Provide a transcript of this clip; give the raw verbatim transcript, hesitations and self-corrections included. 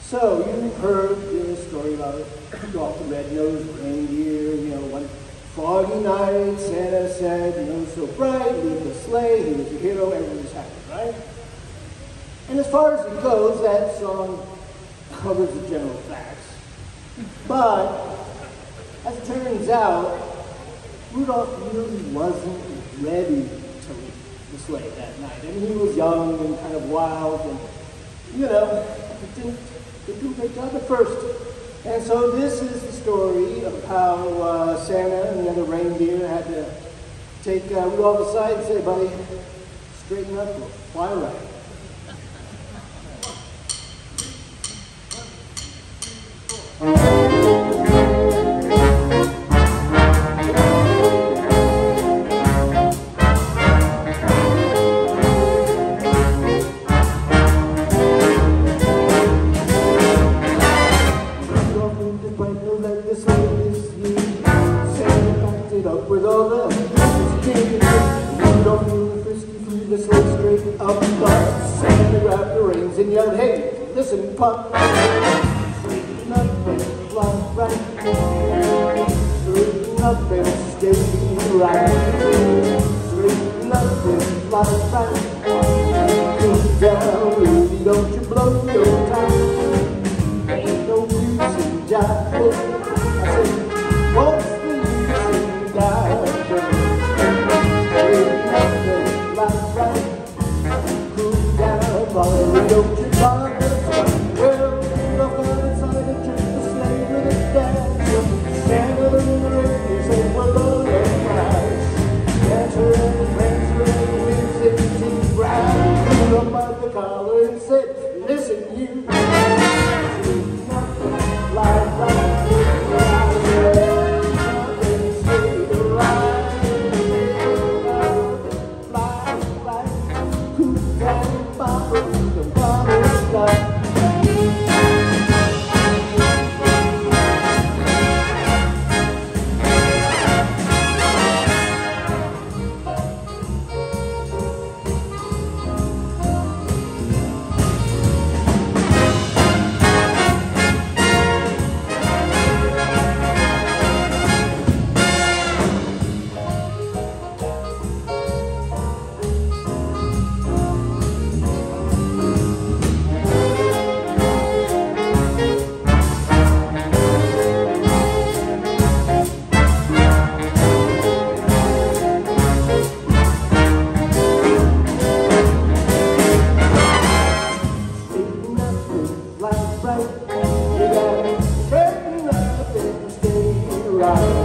So you've heard this story about Rudolph the Red-Nosed Reindeer. You know, one foggy night, Santa said, you know, so bright, leave the sleigh, he was a hero, everyone was happy, right? And as far as it goes, that song covers the general facts. But, as it turns out, Rudolph really wasn't ready to leave the sleigh that night. I mean, he was young and kind of wild, and, you know, it didn't, it didn't take job at first. And so this is the story of how uh, Santa and the other reindeer had to take uh, Rudolph aside and say, buddy, straighten up, we'll fly right. With all the Rudolph knew the frisky threw the sleigh straight up, but Santa grabbed the reins and yelled, hey, listen, pup, straighten up and fly right, straighten up and stay right, straighten up and fly right, cool down, Rudy, don't you blow your top, ain't no use in jiving. I said, what's the don't you bother, well, Rudolph got inside and took the sleigh with a dash. Santa and the reindeer said, we're loaded and prize. Dancer and the prancer and the winds and the bride. Rudolph by the collar and said, listen, you. Straighten up and fly right, and stay right, fly right, cool down, bottle. Right.